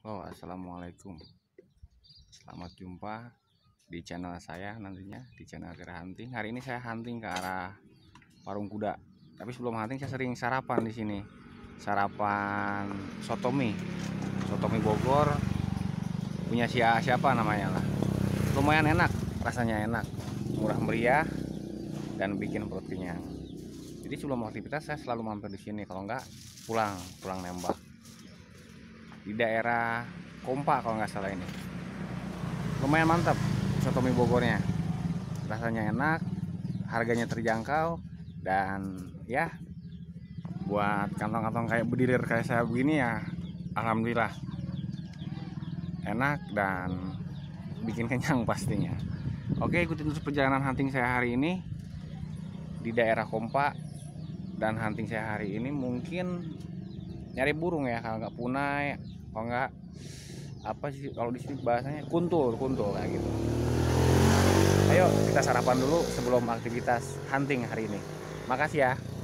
Assalamualaikum. Selamat jumpa di channel saya, nantinya di channel Kira Hunting. Hari ini saya hunting ke arah Parung Kuda. Tapi sebelum hunting saya sering sarapan di sini. Sarapan sotomi Bogor, punya siapa namanya lah. Lumayan enak, rasanya enak, murah meriah dan bikin perut kenyang. Jadi sebelum aktivitas saya selalu mampir di sini. Kalau enggak pulang nembak. Di daerah Kompa kalau nggak salah ini. Lumayan mantap sotomi Bogornya. Rasanya enak, harganya terjangkau, dan ya buat kantong-kantong kayak bedirir kayak saya begini ya, alhamdulillah enak dan bikin kenyang pastinya. Oke, ikutin terus perjalanan hunting saya hari ini di daerah Kompa. Dan hunting saya hari ini mungkin nyari burung ya, kalau nggak punai, kalau nggak apa sih kalau di sini bahasanya kuntul kayak gitu. Ayo kita sarapan dulu sebelum aktivitas hunting hari ini. Makasih ya.